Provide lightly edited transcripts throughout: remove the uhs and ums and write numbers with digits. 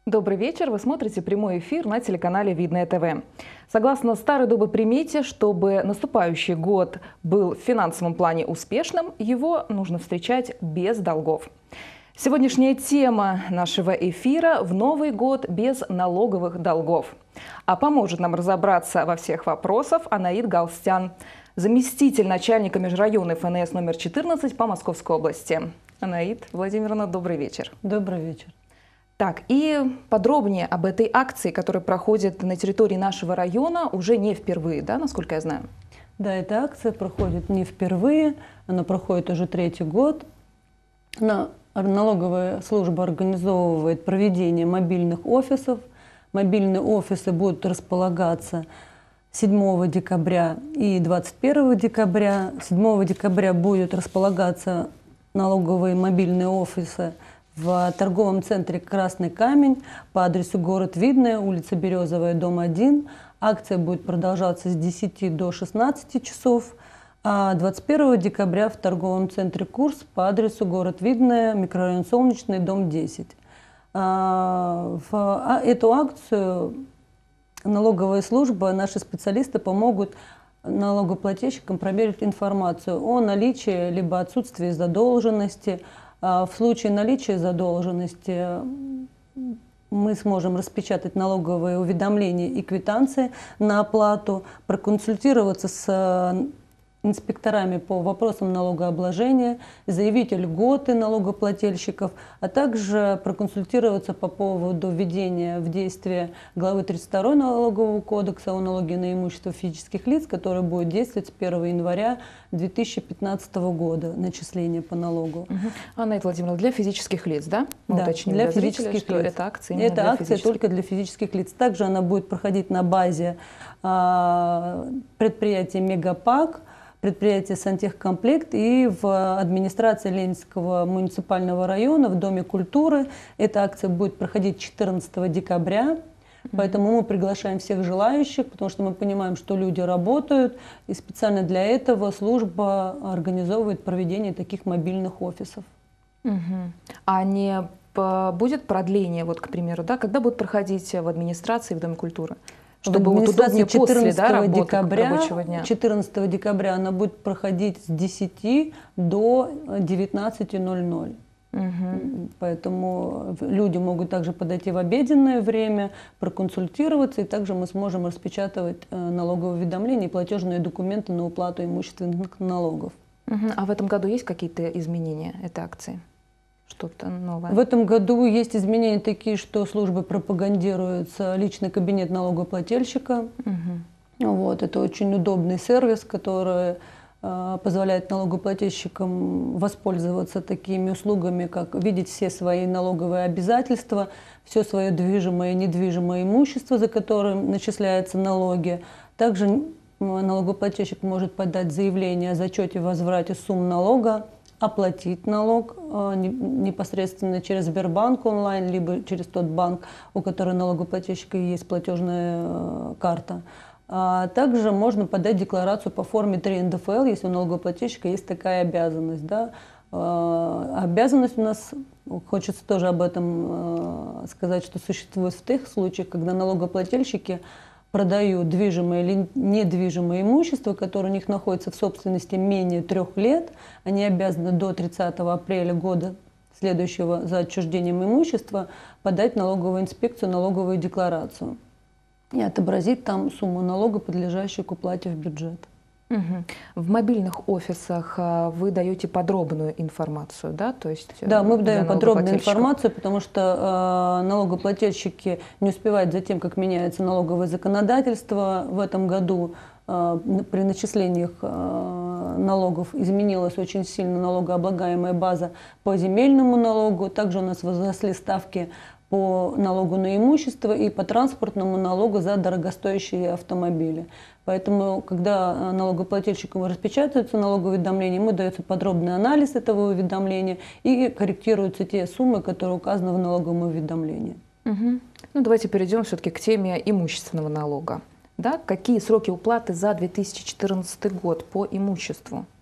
Добрый вечер. Вы смотрите прямой эфир на телеканале Видное ТВ. Согласно старой доброй примете, чтобы наступающий год был в финансовом плане успешным, его нужно встречать без долгов. Сегодняшняя тема нашего эфира – в Новый год без налоговых долгов. А поможет нам разобраться во всех вопросах Анаид Галстян, заместитель начальника межрайонной ФНС номер 14 по Московской области. Анаид Владимировна, добрый вечер. Добрый вечер. Так, и подробнее об этой акции, которая проходит на территории нашего района уже не впервые, да, насколько я знаю? Да, эта акция проходит не впервые, она проходит уже третий год. Налоговая служба организовывает проведение мобильных офисов. Мобильные офисы будут располагаться 7 декабря и 21 декабря. 7 декабря будут располагаться налоговые мобильные офисы в торговом центре «Красный камень» по адресу город Видное, улица Березовая, дом 1. Акция будет продолжаться с 10 до 16 часов. А 21 декабря в торговом центре «Курс» по адресу город Видное, микрорайон Солнечный, дом 10. В эту акцию налоговая служба, наши специалисты помогут налогоплательщикам проверить информацию о наличии либо отсутствии задолженности. В случае наличия задолженности мы сможем распечатать налоговые уведомления и квитанции на оплату, проконсультироваться с инспекторами по вопросам налогообложения, заявить льготы налогоплательщиков, а также проконсультироваться по поводу введения в действие главы 32 Налогового кодекса о налоге на имущество физических лиц, который будет действовать с 1 января 2015 года, начисление по налогу. Анаид Владимировна, для физических лиц, да? Да, для физических лиц. Это акция именно для акция только для физических лиц. Также она будет проходить на базе предприятия «Мегапак», предприятие «Сантехкомплект» и в администрации Ленинского муниципального района в Доме культуры. Эта акция будет проходить 14 декабря. Поэтому мы приглашаем всех желающих, потому что мы понимаем, что люди работают. И специально для этого служба организовывает проведение таких мобильных офисов. А не будет продление, вот, к примеру, да, когда будет проходить в администрации, в Доме культуры? Чтобы вот удобнее после, да, работы, рабочего дня. 14 декабря она будет проходить с 10 до 19:00. Поэтому люди могут также подойти в обеденное время, проконсультироваться, и также мы сможем распечатывать налоговые уведомления и платежные документы на уплату имущественных налогов. А в этом году есть какие-то изменения этой акции? Что-то новое? В этом году есть изменения такие, что службы пропагандируется личный кабинет налогоплательщика. Вот, это очень удобный сервис, который позволяет налогоплательщикам воспользоваться такими услугами, как видеть все свои налоговые обязательства, все свое движимое и недвижимое имущество, за которым начисляются налоги. Также налогоплательщик может подать заявление о зачете в возврате сумм налога, оплатить налог непосредственно через Сбербанк онлайн, либо через тот банк, у которого налогоплательщика есть платежная карта. Также можно подать декларацию по форме 3 НДФЛ, если у налогоплательщика есть такая обязанность. Да. Обязанность у нас, хочется тоже об этом сказать, что существует в тех случаях, когда налогоплательщики продают движимое или недвижимое имущество, которое у них находится в собственности менее 3 лет, они обязаны до 30 апреля года следующего за отчуждением имущества подать в налоговую инспекцию налоговую декларацию и отобразить там сумму налога, подлежащую к уплате в бюджет. В мобильных офисах вы даете подробную информацию, да? То есть, да, мы даем подробную информацию, потому что налогоплательщики не успевают за тем, как меняется налоговое законодательство. В этом году при начислениях налогов изменилась очень сильно налогооблагаемая база по земельному налогу. Также у нас возросли ставки по налогу на имущество и по транспортному налогу за дорогостоящие автомобили. Поэтому, когда налогоплательщикам распечатываются налоговые уведомления, ему дается подробный анализ этого уведомления и корректируются те суммы, которые указаны в налоговом уведомлении. Ну, давайте перейдем все-таки к теме имущественного налога. Да? Какие сроки уплаты за 2014 год по имуществу?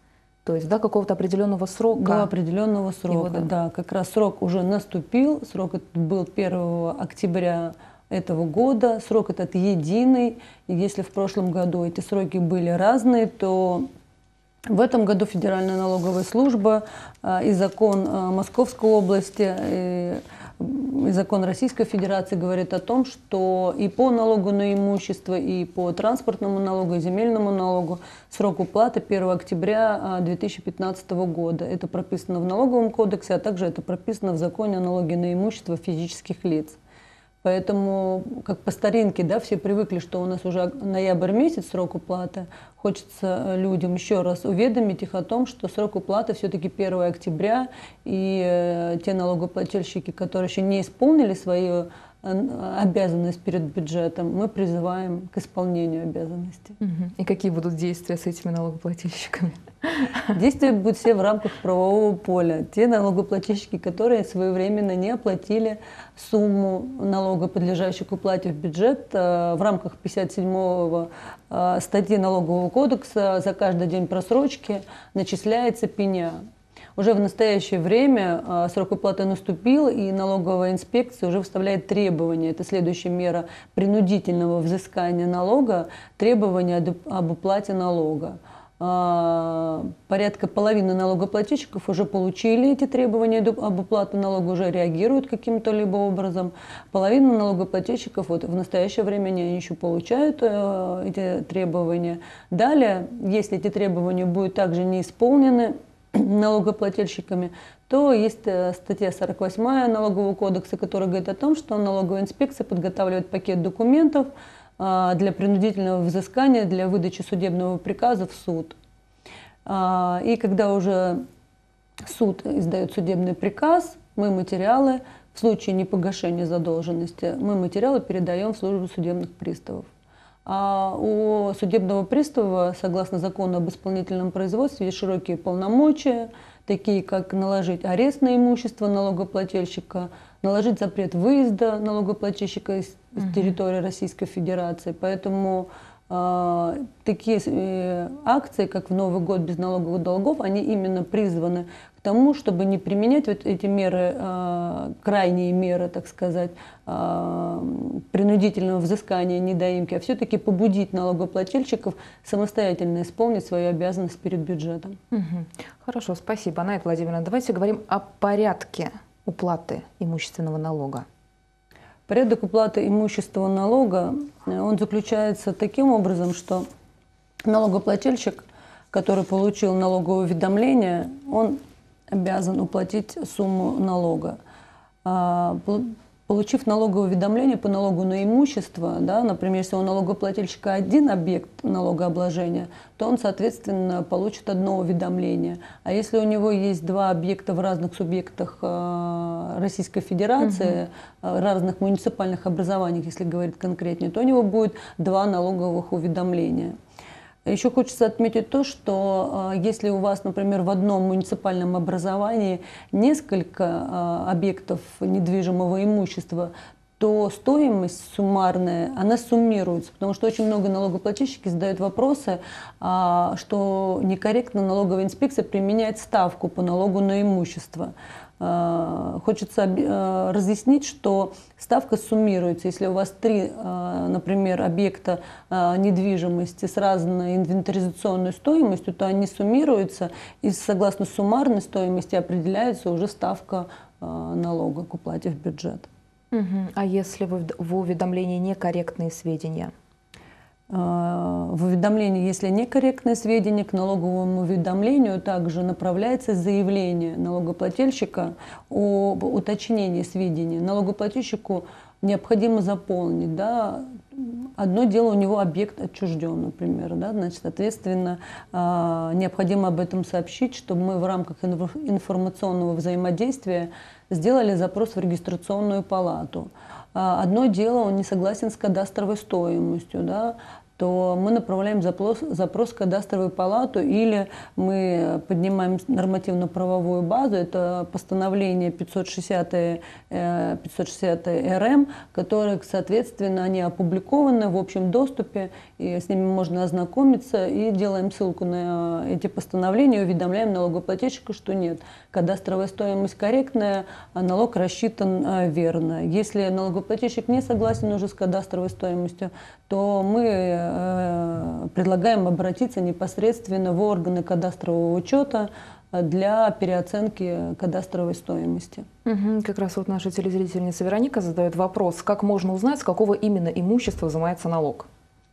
То есть до какого-то определенного срока? До определенного срока, да. Как раз срок уже наступил, срок этот был 1 октября этого года, срок этот единый. И если в прошлом году эти сроки были разные, то в этом году Федеральная налоговая служба и закон Московской области, и закон Российской Федерации говорит о том, что и по налогу на имущество, и по транспортному налогу, и земельному налогу срок уплаты 1 октября 2015 года. Это прописано в налоговом кодексе, а также это прописано в законе о налоге на имущество физических лиц. Поэтому, как по старинке, да, все привыкли, что у нас уже ноябрь месяц срок уплаты. Хочется людям еще раз уведомить их о том, что срок уплаты все-таки 1 октября, и те налогоплательщики, которые еще не исполнили свою обязанность перед бюджетом, мы призываем к исполнению обязанностей. И какие будут действия с этими налогоплательщиками? Действия будут все в рамках правового поля. Те налогоплательщики, которые своевременно не оплатили сумму налога, подлежащих уплате в бюджет, в рамках 57-го статьи Налогового кодекса за каждый день просрочки начисляется пеня. Уже в настоящее время срок уплаты наступил, и налоговая инспекция уже выставляет требования. Это следующая мера принудительного взыскания налога, требования об уплате налога. Порядка половины налогоплательщиков уже получили эти требования об уплате налога, уже реагируют каким-то либо образом. Половина налогоплательщиков вот в настоящее время они еще получают эти требования. Далее, если эти требования будут также не исполнены налогоплательщиками, то есть статья 48 Налогового кодекса, которая говорит о том, что налоговая инспекция подготавливает пакет документов для принудительного взыскания, для выдачи судебного приказа в суд. И когда уже суд издает судебный приказ, мы материалы, в случае непогашения задолженности, мы материалы передаем в службу судебных приставов. А у судебного пристава, согласно закону об исполнительном производстве, есть широкие полномочия, такие как наложить арест на имущество налогоплательщика, наложить запрет выезда налогоплательщика из территории Российской Федерации. Поэтому такие акции, как в Новый год без налоговых долгов, они именно призваны к тому, чтобы не применять вот эти меры, крайние меры, так сказать, принудительного взыскания, недоимки, а все-таки побудить налогоплательщиков самостоятельно исполнить свою обязанность перед бюджетом. Хорошо, спасибо, Анаит Владимировна. Давайте говорим о порядке уплаты имущественного налога. Порядок уплаты имущественного налога, он заключается таким образом, что налогоплательщик, который получил налоговое уведомление, он обязан уплатить сумму налога. Получив налоговое уведомление по налогу на имущество, да, например, если у налогоплательщика один объект налогообложения, то он, соответственно, получит одно уведомление. А если у него есть два объекта в разных субъектах Российской Федерации, разных муниципальных образованиях, если говорить конкретнее, то у него будет два налоговых уведомления. Еще хочется отметить то, что если у вас, например, в одном муниципальном образовании несколько объектов недвижимого имущества, то стоимость суммарная, она суммируется, потому что очень много налогоплательщиков задают вопросы, что некорректно налоговая инспекция применяет ставку по налогу на имущество. Хочется разъяснить, что ставка суммируется. Если у вас три, например, объекта недвижимости с разной инвентаризационной стоимостью, то они суммируются, и согласно суммарной стоимости определяется уже ставка налога к уплате в бюджет. А если в уведомлении некорректные сведения? В уведомлении, если некорректные сведения, к налоговому уведомлению также направляется заявление налогоплательщика об уточнении сведений. Налогоплательщику необходимо заполнить, да, одно дело, у него объект отчужден, например, да, значит, соответственно, необходимо об этом сообщить, чтобы мы в рамках информационного взаимодействия сделали запрос в регистрационную палату. Одно дело, он не согласен с кадастровой стоимостью, да, то мы направляем запрос в кадастровую палату, или мы поднимаем нормативно-правовую базу, это постановление 560 РМ, которые, соответственно, они опубликованы в общем доступе, и с ними можно ознакомиться, и делаем ссылку на эти постановления, уведомляем налогоплательщика, что нет, кадастровая стоимость корректная, а налог рассчитан верно. Если налогоплательщик не согласен уже с кадастровой стоимостью, то мы предлагаем обратиться непосредственно в органы кадастрового учета для переоценки кадастровой стоимости. Как раз вот наша телезрительница Вероника задает вопрос, как можно узнать, с какого именно имущества взимается налог?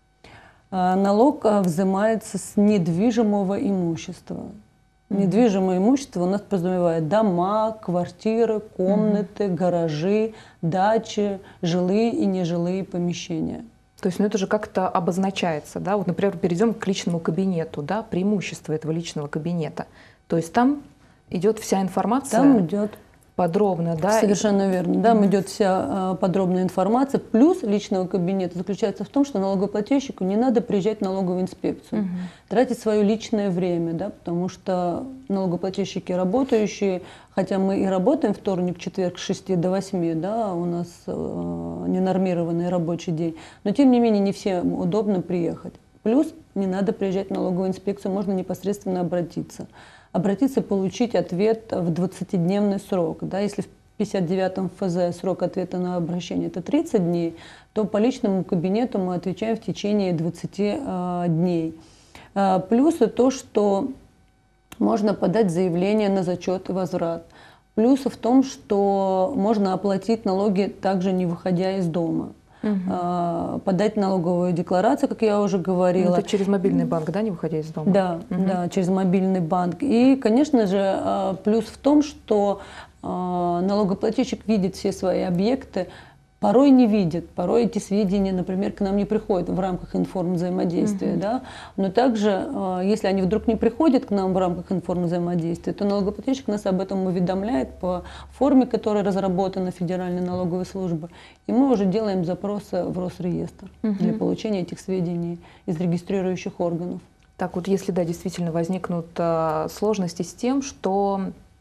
Налог взимается с недвижимого имущества. Недвижимое имущество у нас подразумевает дома, квартиры, комнаты, гаражи, дачи, жилые и нежилые помещения. То есть, ну, это же как-то обозначается, да? Вот, например, перейдем к личному кабинету, да, преимущество этого личного кабинета. То есть там идет вся информация. Там идет подробно, да? Совершенно верно. Там идет вся подробная информация. Плюс личного кабинета заключается в том, что налогоплательщику не надо приезжать в налоговую инспекцию, тратить свое личное время, да, потому что налогоплательщики работающие, хотя мы и работаем вторник, четверг с 6 до 8, да, у нас ненормированный рабочий день, но тем не менее не всем удобно приехать. Плюс не надо приезжать в налоговую инспекцию, можно непосредственно обратиться. Обратиться и получить ответ в 20-дневный срок. Да, если в 59-м ФЗ срок ответа на обращение это 30 дней, то по личному кабинету мы отвечаем в течение 20 дней. Плюсы то, что можно подать заявление на зачет и возврат. Плюсы в том, что можно оплатить налоги также не выходя из дома. Подать налоговую декларацию, как я уже говорила. Это через мобильный банк, да, не выходя из дома? Да, да, через мобильный банк. И, конечно же, плюс в том, что налогоплательщик видит все свои объекты, порой не видит, порой эти сведения, например, к нам не приходят в рамках информвзаимодействия, да? Но также, если они вдруг не приходят к нам в рамках информвзаимодействия, то налогоплательщик нас об этом уведомляет по форме, которая разработана Федеральной налоговой службой, и мы уже делаем запросы в Росреестр для получения этих сведений из регистрирующих органов. Так вот, если, да, действительно возникнут сложности с тем, что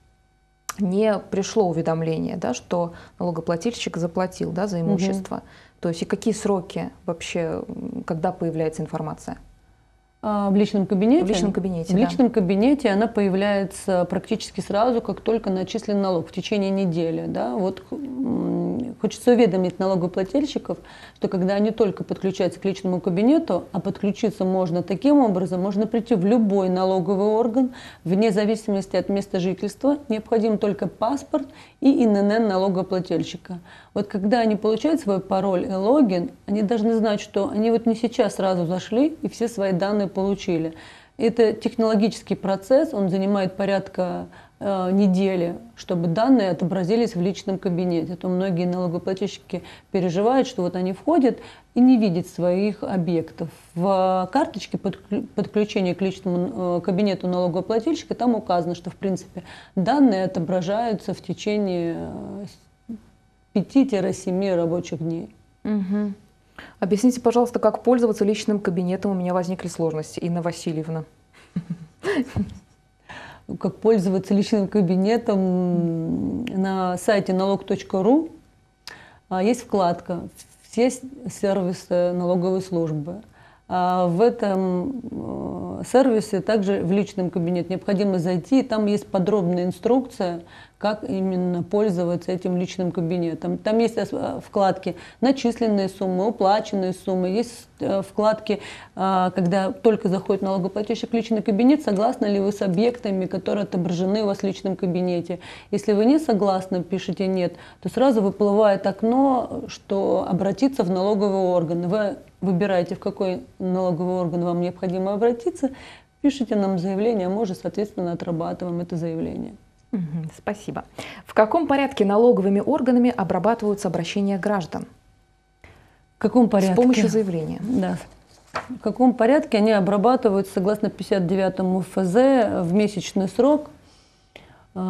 не пришло уведомление, да, что налогоплательщик заплатил, да, за имущество. То есть и какие сроки вообще, когда появляется информация? В личном кабинете? В личном кабинете, В личном кабинете она появляется практически сразу, как только начислен налог, в течение недели. Да? Вот хочется уведомить налогоплательщиков, что когда они только подключаются к личному кабинету, а подключиться можно таким образом, можно прийти в любой налоговый орган, вне зависимости от места жительства, необходим только паспорт и ИНН налогоплательщика. Вот когда они получают свой пароль и логин, они должны знать, что они вот не сейчас сразу зашли и все свои данные получили. Это технологический процесс, он занимает порядка недели, чтобы данные отобразились в личном кабинете. То многие налогоплательщики переживают, что вот они входят и не видят своих объектов. В карточке подключения к личному кабинету налогоплательщика там указано, что в принципе данные отображаются в течение 5-7 рабочих дней. Объясните, пожалуйста, как пользоваться личным кабинетом? У меня возникли сложности. Инна Васильевна. Как пользоваться личным кабинетом? На сайте налог.ру есть вкладка «Все сервисы налоговой службы». В этом сервисе также в личном кабинете необходимо зайти, и там есть подробная инструкция, как именно пользоваться этим личным кабинетом. Там есть вкладки «Начисленные суммы», «Уплаченные суммы», есть вкладки, когда только заходит налогоплательщик в личный кабинет, согласны ли вы с объектами, которые отображены у вас в личном кабинете. Если вы не согласны, пишите «нет», то сразу выплывает окно, что обратиться в налоговый орган. Вы выбираете, в какой налоговый орган вам необходимо обратиться, пишите нам заявление, а мы уже, соответственно, отрабатываем это заявление. Спасибо. В каком порядке налоговыми органами обрабатываются обращения граждан? В каком порядке? С помощью заявления. Да. В каком порядке они обрабатываются согласно 59-му ФЗ в месячный срок?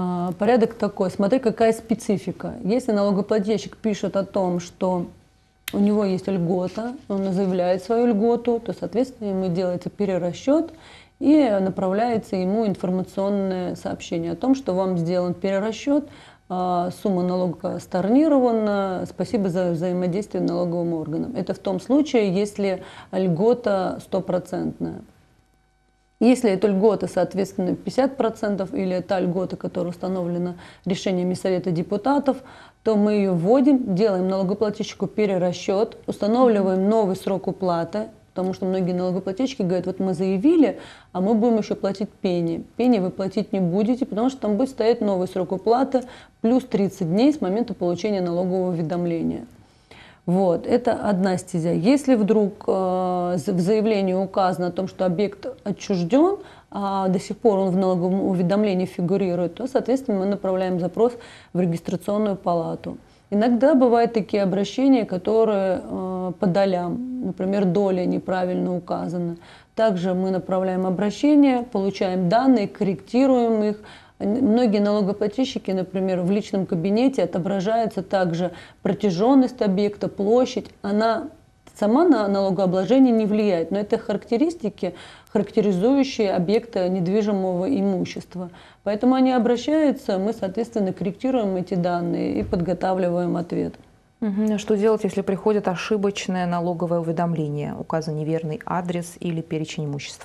Порядок такой. Смотри, какая специфика. Если налогоплательщик пишет о том, что у него есть льгота, он заявляет свою льготу, то, соответственно, ему делается перерасчет и направляется ему информационное сообщение о том, что вам сделан перерасчет, сумма налога stornирована, спасибо за взаимодействие налоговым органам. Это в том случае, если льгота стопроцентная. Если эта льгота, соответственно, 50% или та льгота, которая установлена решениями Совета депутатов, то мы ее вводим, делаем налогоплательщику перерасчет, устанавливаем новый срок уплаты, потому что многие налогоплательщики говорят, вот мы заявили, а мы будем еще платить пени. Пени вы платить не будете, потому что там будет стоять новый срок уплаты плюс 30 дней с момента получения налогового уведомления. Вот, это одна стезя. Если вдруг в заявлении указано о том, что объект отчужден, а до сих пор он в налоговом уведомлении фигурирует, то, соответственно, мы направляем запрос в регистрационную палату. Иногда бывают такие обращения, которые по долям, например, доля неправильно указана. Также мы направляем обращение, получаем данные, корректируем их. Многие налогоплательщики, например, в личном кабинете отображается также протяженность объекта, площадь. Она сама на налогообложение не влияет, но это характеристики, характеризующие объекты недвижимого имущества. Поэтому они обращаются, мы, соответственно, корректируем эти данные и подготавливаем ответ. Что делать, если приходит ошибочное налоговое уведомление, указан неверный адрес или перечень имущества?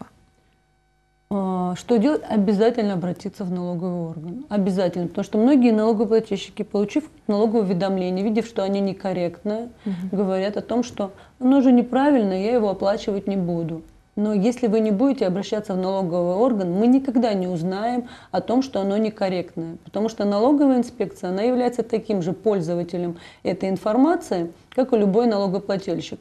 Что делать? Обязательно обратиться в налоговый орган. Обязательно. Потому что многие налогоплательщики, получив налоговое уведомление, видев, что они некорректные, говорят о том, что оно же неправильно, я его оплачивать не буду. Но если вы не будете обращаться в налоговый орган, мы никогда не узнаем о том, что оно некорректное. Потому что налоговая инспекция, она является таким же пользователем этой информации, как и любой налогоплательщик.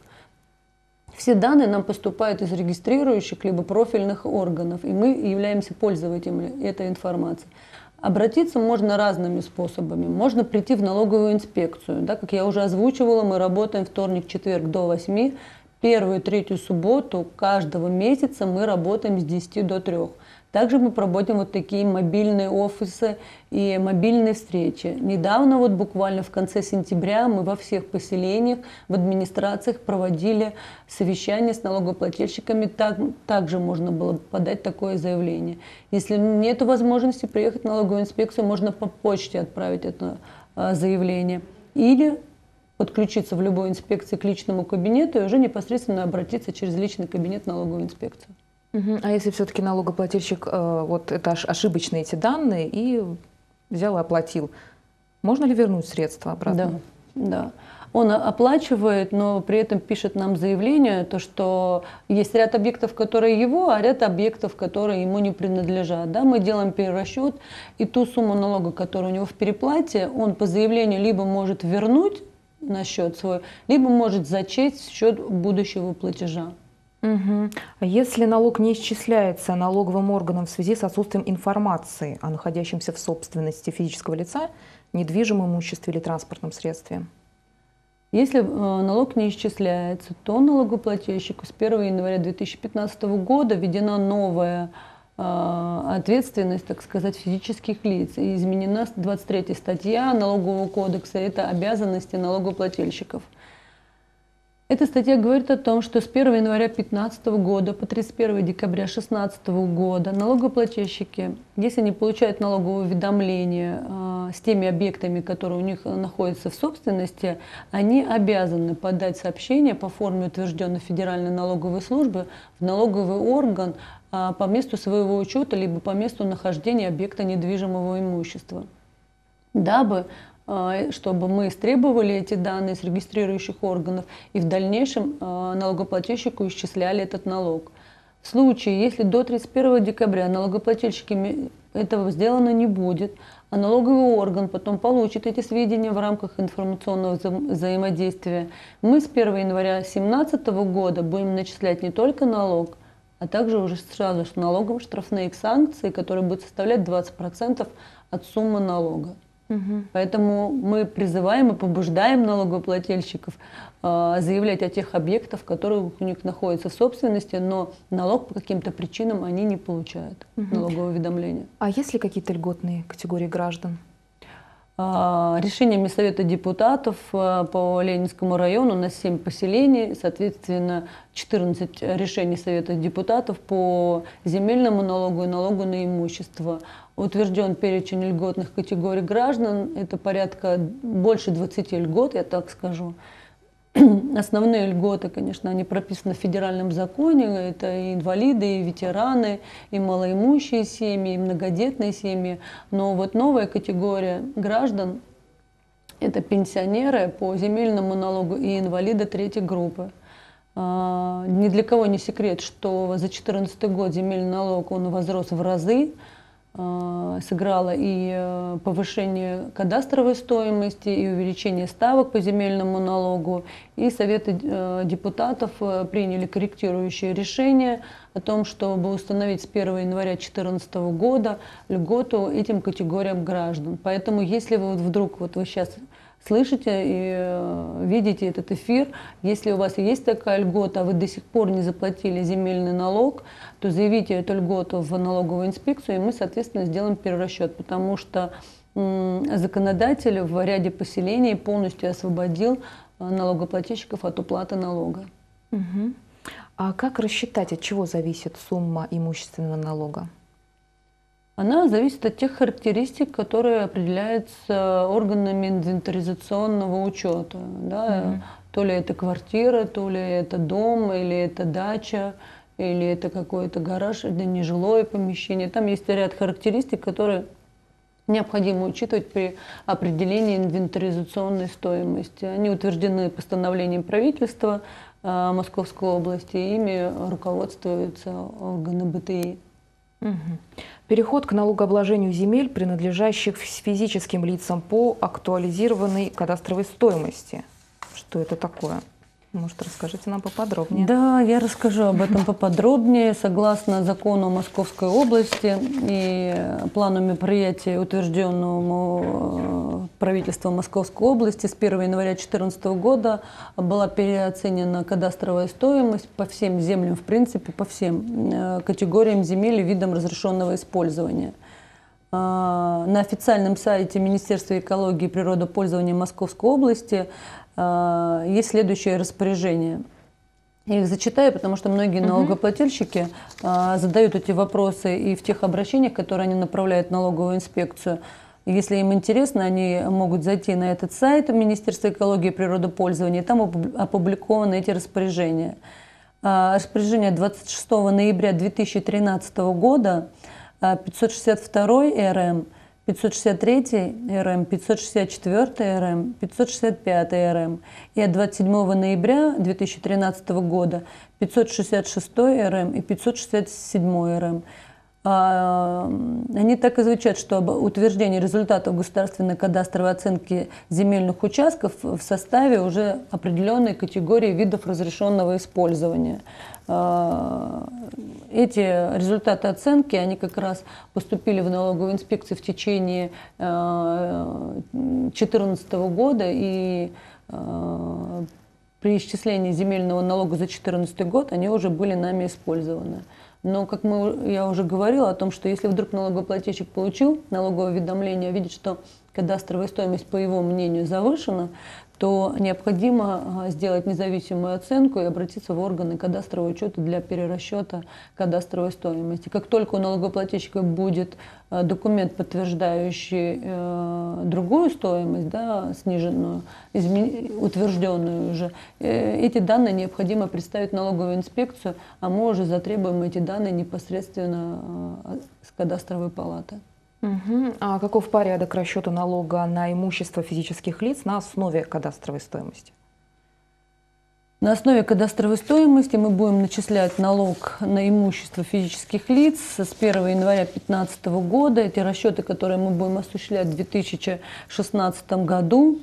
Все данные нам поступают из регистрирующих либо профильных органов, и мы являемся пользователями этой информации. Обратиться можно разными способами. Можно прийти в налоговую инспекцию. Да, как я уже озвучивала, мы работаем вторник-четверг до 8. Первую и третью субботу каждого месяца мы работаем с 10 до 3. Также мы проводим вот такие мобильные офисы и мобильные встречи. Недавно, вот буквально в конце сентября, мы во всех поселениях, в администрациях проводили совещания с налогоплательщиками. Также можно было подать такое заявление. Если нет возможности приехать в налоговую инспекцию, можно по почте отправить это заявление. Или подключиться в любой инспекции к личному кабинету и уже непосредственно обратиться через личный кабинет в налоговую инспекцию. А если все-таки налогоплательщик, вот это ошибочные эти данные, и взял и оплатил, можно ли вернуть средства обратно? Да. Он оплачивает, но при этом пишет нам заявление, то, что есть ряд объектов, которые его, а ряд объектов, которые ему не принадлежат. Да? Мы делаем перерасчет, и ту сумму налога, которая у него в переплате, он по заявлению либо может вернуть на счет свой, либо может зачесть в счет будущего платежа. А если налог не исчисляется налоговым органом в связи с отсутствием информации о находящемся в собственности физического лица, недвижимом имуществе или транспортном средстве? Если налог не исчисляется, то налогоплательщику с 1 января 2015 года введена новая ответственность, так сказать, физических лиц. И изменена 23 статья Налогового кодекса, это обязанности налогоплательщиков. Эта статья говорит о том, что с 1 января 2015 года по 31 декабря 2016 года налогоплательщики, если не получают налоговое уведомление с теми объектами, которые у них находятся в собственности, они обязаны подать сообщение по форме, утвержденной Федеральной налоговой службой, в налоговый орган по месту своего учета либо по месту нахождения объекта недвижимого имущества, дабы чтобы мы истребовали эти данные с регистрирующих органов и в дальнейшем налогоплательщику исчисляли этот налог. В случае, если до 31 декабря налогоплательщиками этого сделано не будет, а налоговый орган потом получит эти сведения в рамках информационного взаимодействия, мы с 1 января 2017 года будем начислять не только налог, а также уже сразу с налогом штрафные санкции, которые будут составлять 20% от суммы налога. Поэтому мы призываем и побуждаем налогоплательщиков заявлять о тех объектах, которые у них находятся в собственности, но налог по каким-то причинам они не получают, налоговое уведомление. А есть ли какие-то льготные категории граждан? Решениями Совета депутатов по Ленинскому району на 7 поселений, соответственно, 14 решений Совета депутатов по земельному налогу и налогу на имущество. Утвержден перечень льготных категорий граждан, это порядка больше 20 льгот, я так скажу. Основные льготы, конечно, они прописаны в федеральном законе, это и инвалиды, и ветераны, и малоимущие семьи, и многодетные семьи. Но вот новая категория граждан – это пенсионеры по земельному налогу и инвалиды третьей группы. Ни для кого не секрет, что за 2014 год земельный налог он возрос в разы. Сыграло и повышение кадастровой стоимости, и увеличение ставок по земельному налогу. И Советы депутатов приняли корректирующее решение о том, чтобы установить с 1 января 2014 года льготу этим категориям граждан. Поэтому если вы вдруг вы сейчас слышите и видите этот эфир, если у вас есть такая льгота, а вы до сих пор не заплатили земельный налог, то заявите эту льготу в налоговую инспекцию, и мы, соответственно, сделаем перерасчет, потому что законодатель в ряде поселений полностью освободил налогоплательщиков от уплаты налога. Угу. А как рассчитать, от чего зависит сумма имущественного налога? Она зависит от тех характеристик, которые определяются органами инвентаризационного учета. Да? То ли это квартира, то ли это дом, или это дача, или это какой-то гараж, или нежилое помещение. Там есть ряд характеристик, которые необходимо учитывать при определении инвентаризационной стоимости. Они утверждены постановлением правительства Московской области, ими руководствуются органы БТИ. Угу. Переход к налогообложению земель, принадлежащих физическим лицам по актуализированной кадастровой стоимости. Что это такое? Может, расскажите нам поподробнее? Да, я расскажу об этом поподробнее. Согласно закону Московской области и плану мероприятий, утвержденному правительством Московской области, с 1 января 2014 года была переоценена кадастровая стоимость по всем землям, в принципе, по всем категориям земель и видам разрешенного использования. На официальном сайте Министерства экологии и природопользования Московской области есть следующее распоряжение. Я их зачитаю, потому что многие налогоплательщики задают эти вопросы и в тех обращениях, которые они направляют в налоговую инспекцию. Если им интересно, они могут зайти на этот сайт Министерства экологии и природопользования, и там опубликованы эти распоряжения. Распоряжение 26 ноября 2013 года 562 РМ, 563 РМ, 564 РМ, 565 РМ и от 27 ноября 2013 года 566 РМ и 567 РМ. Они так и звучат, что об утверждении результатов государственной кадастровой оценки земельных участков в составе уже определенной категории видов разрешенного использования. Эти результаты оценки, они как раз поступили в налоговую инспекцию в течение 2014 года, и при исчислении земельного налога за 2014 год они уже были нами использованы. Но, как я уже говорила о том, что если вдруг налогоплательщик получил налоговое уведомление, видит, что кадастровая стоимость, по его мнению, завышена, то необходимо сделать независимую оценку и обратиться в органы кадастрового учета для перерасчета кадастровой стоимости. Как только у налогоплательщика будет документ, подтверждающий другую стоимость, да, сниженную, утвержденную уже, эти данные необходимо представить в налоговую инспекцию, а мы уже затребуем эти данные непосредственно с кадастровой палаты. Угу. А каков порядок расчета налога на имущество физических лиц на основе кадастровой стоимости? На основе кадастровой стоимости мы будем начислять налог на имущество физических лиц с 1 января 2015 года. Эти расчеты, которые мы будем осуществлять в 2016 году.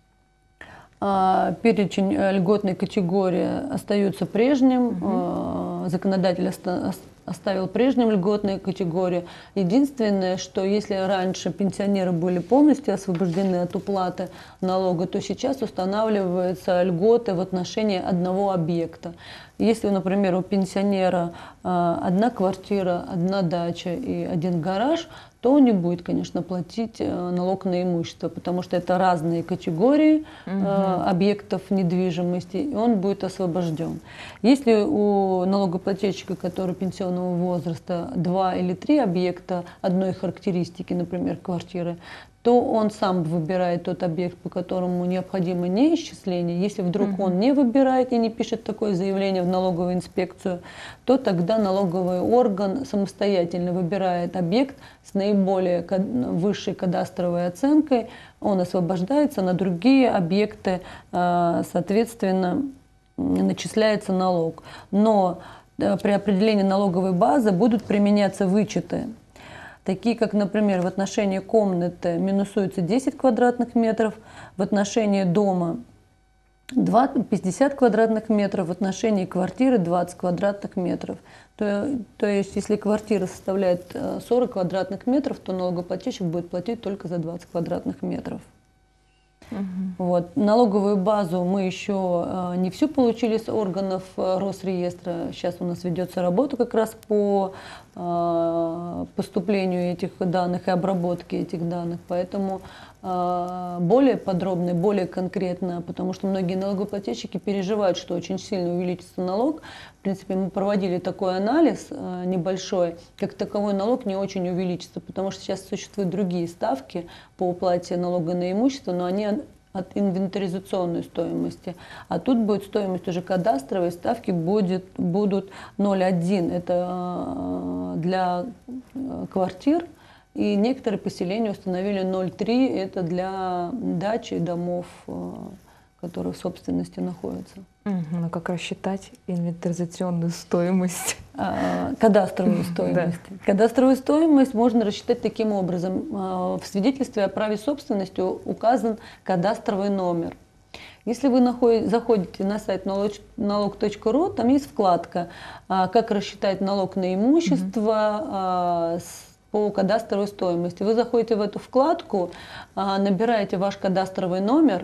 Перечень льготной категории остается прежним. Законодатель оставил прежним льготные категории. Единственное, что если раньше пенсионеры были полностью освобождены от уплаты налога, то сейчас устанавливаются льготы в отношении одного объекта. Если, например, у пенсионера одна квартира, одна дача и один гараж, то он не будет, конечно, платить налог на имущество, потому что это разные категории объектов недвижимости, и он будет освобожден. Если у налогоплательщика, который пенсионного возраста, 2 или 3 объекта одной характеристики, например, квартиры, то он сам выбирает тот объект, по которому необходимо неисчисление. Если вдруг он не выбирает и не пишет такое заявление в налоговую инспекцию, то тогда налоговый орган самостоятельно выбирает объект с наиболее высшей кадастровой оценкой, он освобождается, на другие объекты, соответственно, начисляется налог. Но при определении налоговой базы будут применяться вычеты, такие как, например, в отношении комнаты минусуется 10 квадратных метров, в отношении дома 50 квадратных метров, в отношении квартиры 20 квадратных метров. То есть, если квартира составляет 40 квадратных метров, то налогоплательщик будет платить только за 20 квадратных метров. Вот. Налоговую базу мы еще не всю получили с органов Росреестра. Сейчас у нас ведется работа как раз по поступлению этих данных и обработке этих данных. Поэтому более подробно, более конкретно, потому что многие налогоплательщики переживают, что очень сильно увеличится налог. В принципе, мы проводили такой анализ небольшой, как таковой налог не очень увеличится, потому что сейчас существуют другие ставки по уплате налога на имущество, но они от инвентаризационной стоимости. А тут будет стоимость уже кадастровой, ставки будут 0,1. Это для квартир. И некоторые поселения установили 0,3. Это для дач и домов, которые в собственности находятся. Ну как рассчитать инвентаризационную стоимость? Кадастровую стоимость. Да. Кадастровую стоимость можно рассчитать таким образом. В свидетельстве о праве собственности указан кадастровый номер. Если вы заходите на сайт налог.ру, там есть вкладка «Как рассчитать налог на имущество по кадастровой стоимости». Вы заходите в эту вкладку, набираете ваш кадастровый номер,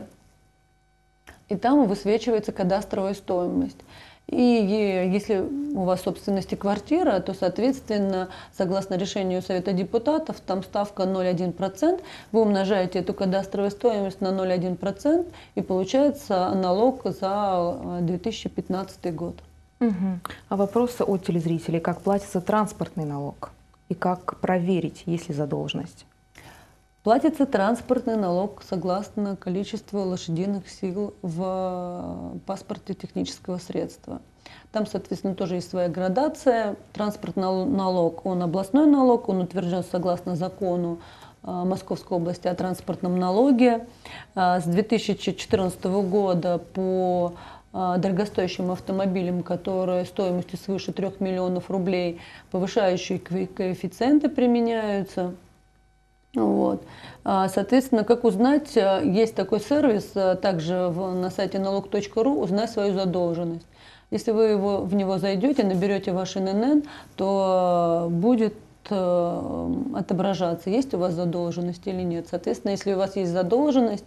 и там высвечивается кадастровая стоимость. И если у вас в собственности квартира, то, соответственно, согласно решению Совета депутатов, там ставка 0,1%, вы умножаете эту кадастровую стоимость на 0,1%, и получается налог за 2015 год. А вопрос от телезрителей: как платится транспортный налог и как проверить, есть ли задолженность? Платится транспортный налог согласно количеству лошадиных сил в паспорте технического средства. Там, соответственно, тоже есть своя градация. Транспортный налог, он областной налог, он утвержден согласно закону Московской области о транспортном налоге. С 2014 года по дорогостоящим автомобилям, которые стоимостью свыше 3 миллионов рублей, повышающие коэффициенты применяются. Вот. Соответственно, как узнать, есть такой сервис также на сайте налог.ру «Узнай свою задолженность». Если вы в него зайдете, наберете ваш ИНН, то будет отображаться, есть у вас задолженность или нет. Соответственно, если у вас есть задолженность,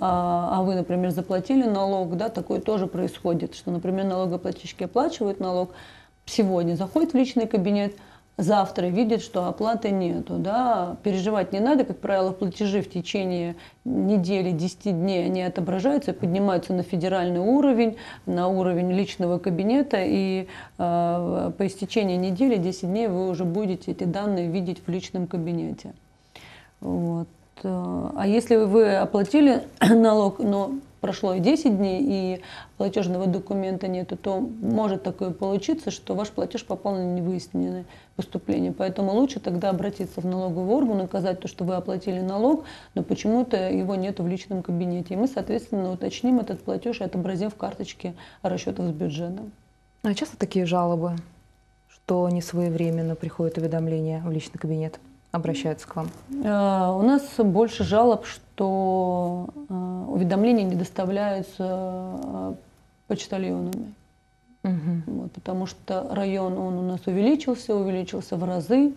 а вы, например, заплатили налог, да, такое тоже происходит, что, например, налогоплательщики оплачивают налог, сегодня заходит в личный кабинет, завтра видит, что оплаты нету. Да? Переживать не надо, как правило, платежи в течение недели, 10 дней, они отображаются, поднимаются на федеральный уровень, на уровень личного кабинета, и по истечении недели, 10 дней вы уже будете эти данные видеть в личном кабинете. Вот. А если вы оплатили налог, но прошло и 10 дней, и платежного документа нету, то может такое получиться, что ваш платеж попал на невыясненное поступление. Поэтому лучше тогда обратиться в налоговый орган, указать то, что вы оплатили налог, но почему-то его нету в личном кабинете. И мы, соответственно, уточним этот платеж и отобразим в карточке расчетов с бюджетом. А часто такие жалобы, что не своевременно приходят уведомления в личный кабинет? Обращаются к вам? У нас больше жалоб, что уведомления не доставляются почтальонами. Вот, потому что район он у нас увеличился в разы.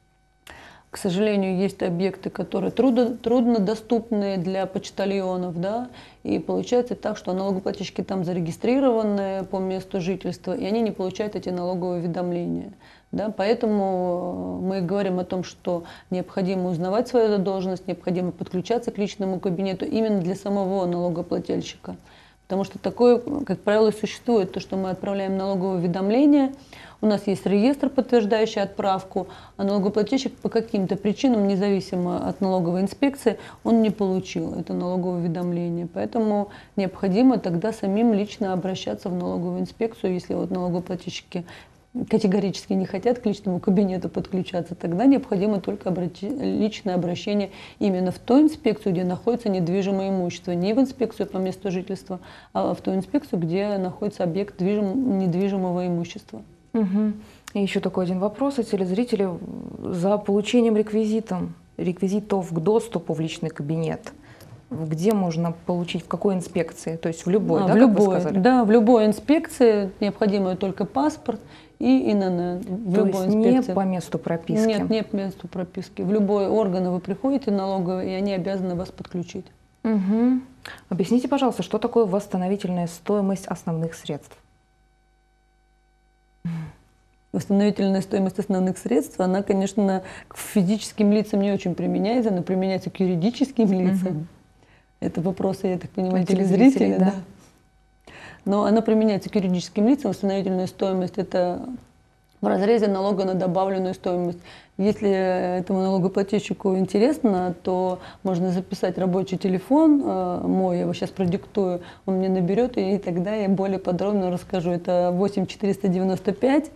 К сожалению, есть объекты, которые труднодоступны для почтальонов, да, и получается так, что налогоплательщики там зарегистрированы по месту жительства, и они не получают эти налоговые уведомления. Да, поэтому мы говорим о том, что необходимо узнавать свою задолженность, необходимо подключаться к личному кабинету именно для самого налогоплательщика. Потому что такое, как правило, существует, то, что мы отправляем налоговое уведомление, у нас есть реестр, подтверждающий отправку, а налогоплательщик по каким-то причинам, независимо от налоговой инспекции, он не получил это налоговое уведомление. Поэтому необходимо тогда самим лично обращаться в налоговую инспекцию, если вот налогоплательщики категорически не хотят к личному кабинету подключаться, тогда необходимо только личное обращение именно в ту инспекцию, где находится недвижимое имущество. Не в инспекцию по месту жительства, а в ту инспекцию, где находится объект недвижимого имущества. Угу. И еще такой один вопрос от телезрителей. За получением реквизитов к доступу в личный кабинет, где можно получить, в какой инспекции? То есть в любой, да, в любой, как вы сказали? Да, в любой инспекции необходимо только паспорт и ИНН. В То любой есть инспекции. не по месту прописки? Нет, не по месту прописки. В любой орган вы приходите налоговый, и они обязаны вас подключить. Угу. Объясните, пожалуйста, что такое восстановительная стоимость основных средств? Восстановительная стоимость основных средств, она, конечно, к физическим лицам не очень применяется, она применяется к юридическим лицам. Это вопросы, я так понимаю, телезрителей, да. Но она применяется к юридическим лицам. Восстановительная стоимость – это в разрезе налога на добавленную стоимость. Если этому налогоплательщику интересно, то можно записать рабочий телефон мой, я его сейчас продиктую, он мне наберет, и тогда я более подробно расскажу. Это 8 495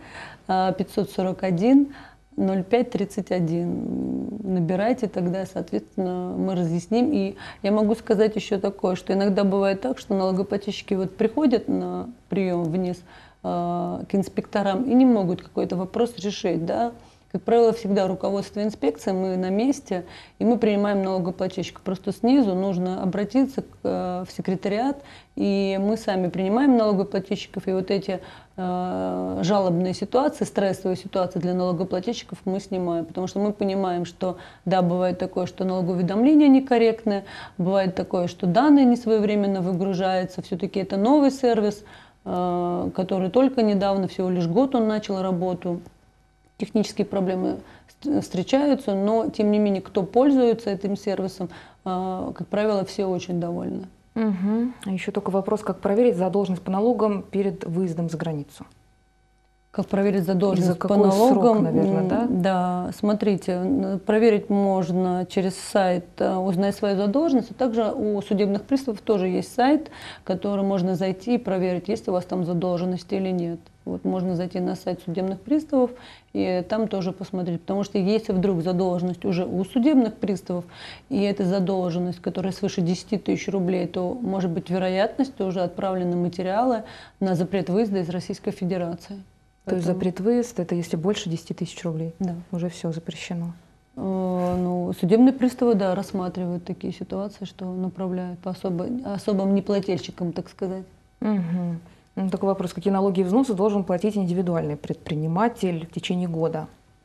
541 05 31. Набирайте, тогда, соответственно, мы разъясним. И я могу сказать еще такое, что иногда бывает так, что налогоплательщики вот приходят на прием вниз к инспекторам и не могут какой-то вопрос решить, да. Как правило, всегда руководство инспекции, мы на месте, и мы принимаем налогоплательщика. Просто снизу нужно обратиться в секретариат, и мы сами принимаем налогоплательщиков, и вот эти жалобные ситуации, стрессовые ситуации для налогоплательщиков мы снимаем, потому что мы понимаем, что да, бывает такое, что налогоуведомления некорректные, бывает такое, что данные не своевременно выгружаются, все-таки это новый сервис, который только недавно, всего лишь год он начал работу. Технические проблемы встречаются, но тем не менее, кто пользуется этим сервисом, как правило, все очень довольны. Угу. А еще только вопрос, как проверить задолженность по налогам перед выездом за границу? Как проверить задолженность по налогам? Срок, наверное, да? Да, смотрите, проверить можно через сайт «Узнай свою задолженность», а также у судебных приставов тоже есть сайт, который можно зайти и проверить, есть у вас там задолженность или нет. Вот можно зайти на сайт судебных приставов и там тоже посмотреть, потому что если вдруг задолженность уже у судебных приставов, и это задолженность, которая свыше 10 тысяч рублей, то может быть вероятность, что уже отправлены материалы на запрет выезда из Российской Федерации. То есть запрет выезд, это если больше 10 тысяч рублей? Да. Уже все запрещено? Ну, судебные приставы, да, рассматривают такие ситуации, что направляют по особым неплательщикам, так сказать. Угу. Ну, такой вопрос, какие налоги и взносы должен платить индивидуальный предприниматель в течение года?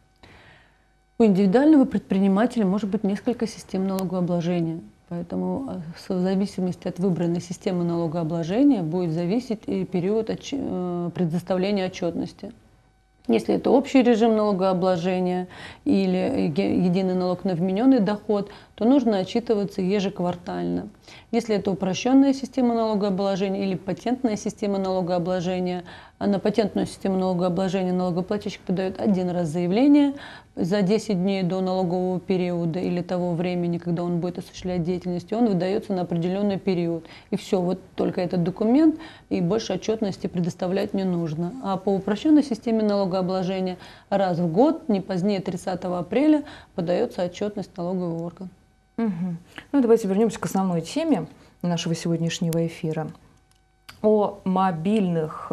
У индивидуального предпринимателя может быть несколько систем налогообложения. Поэтому в зависимости от выбранной системы налогообложения будет зависеть и период предоставления отчетности. Если это общий режим налогообложения или единый налог на вмененный доход, то нужно отчитываться ежеквартально. Если это упрощенная система налогообложения или патентная система налогообложения, а на патентную систему налогообложения налогоплательщик подает один раз заявление за 10 дней до налогового периода или того времени, когда он будет осуществлять деятельность, и он выдается на определенный период. И все, вот только этот документ, и больше отчетности предоставлять не нужно. А по упрощенной системе налогообложения раз в год, не позднее 30 апреля, подается отчетность в налоговый орган. Угу. Ну, давайте вернемся к основной теме нашего сегодняшнего эфира. О мобильных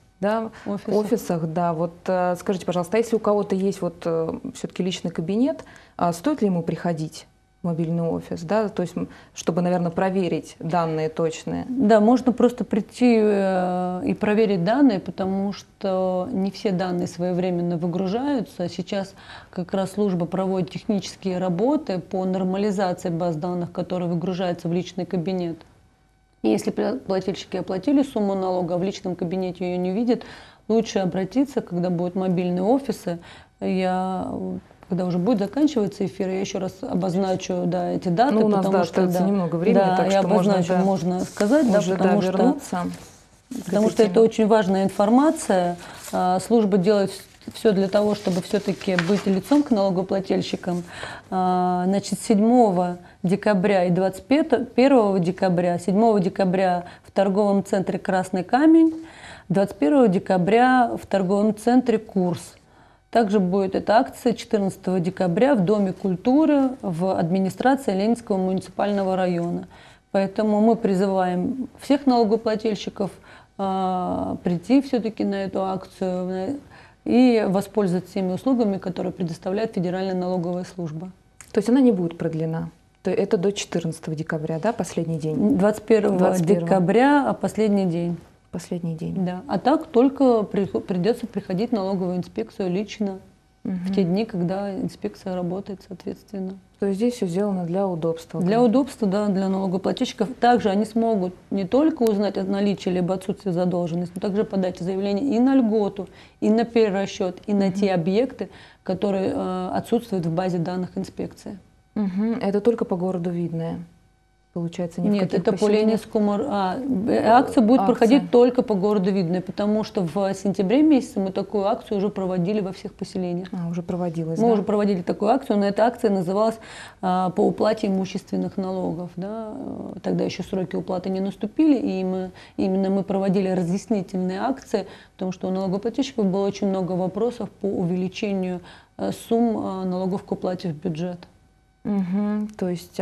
офисах. Да. Вот скажите, пожалуйста, если у кого-то есть все-таки личный кабинет, стоит ли ему приходить в мобильный офис, да? То есть, чтобы, наверное, проверить данные точные? Да, можно просто прийти и проверить данные, потому что не все данные своевременно выгружаются. Сейчас как раз служба проводит технические работы по нормализации баз данных, которые выгружаются в личный кабинет. И если плательщики оплатили сумму налога, а в личном кабинете ее не видят, лучше обратиться, когда будут мобильные офисы. Когда уже будет заканчиваться эфир, я еще раз обозначу, да, эти даты. Ну, у нас, да, остается немного времени, да, так я что обозначу, можно сказать, да, потому что это очень важная информация. Служба делает все для того, чтобы все-таки быть лицом к налогоплательщикам. Значит, 7 декабря и 21 декабря, 7 декабря в торговом центре «Красный камень», 21 декабря в торговом центре «Курс». Также будет эта акция 14 декабря в Доме культуры в администрации Ленинского муниципального района. Поэтому мы призываем всех налогоплательщиков прийти все-таки на эту акцию и воспользоваться теми услугами, которые предоставляет Федеральная налоговая служба. То есть она не будет продлена? Это до 14 декабря, да, последний день? 21 декабря, последний день. Последний день. Да. А так только придется приходить в налоговую инспекцию лично в те дни, когда инспекция работает, соответственно. То есть здесь все сделано для удобства? Для удобства, да, для налогоплательщиков. Также они смогут не только узнать о наличии либо отсутствии задолженности, но также подать заявление и на льготу, и на перерасчет, и на те объекты, которые отсутствуют в базе данных инспекции. Это только по городу Видное? Получается, нет, это по Ленинскому. Акция будет проходить только по городу Видное, потому что в сентябре месяце мы такую акцию уже проводили во всех поселениях. Уже проводилась, Мы уже проводили такую акцию, но эта акция называлась по уплате имущественных налогов. Да. Тогда еще сроки уплаты не наступили, и именно мы проводили разъяснительные акции, потому что у налогоплательщиков было очень много вопросов по увеличению сумм налогов к уплате в бюджет. То есть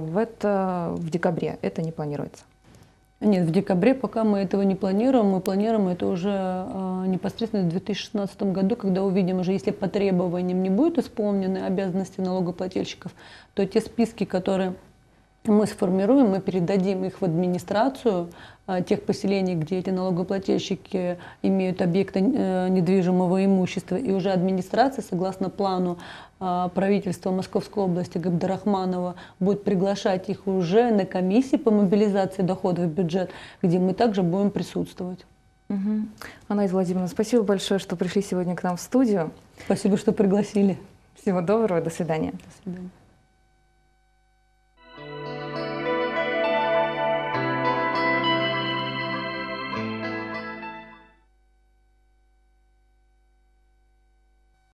в декабре это не планируется? Нет, в декабре пока мы этого не планируем. Мы планируем это уже непосредственно в 2016 году, когда увидим уже, если по требованиям не будут исполнены обязанности налогоплательщиков, то те списки, которые мы сформируем, мы передадим их в администрацию тех поселений, где эти налогоплательщики имеют объекты недвижимого имущества. И уже администрация, согласно плану правительства Московской области Габдрахманова, будет приглашать их уже на комиссии по мобилизации доходов в бюджет, где мы также будем присутствовать. Анаиз Владимировна, спасибо большое, что пришли сегодня к нам в студию. Спасибо, что пригласили. Всего доброго, до свидания. До свидания.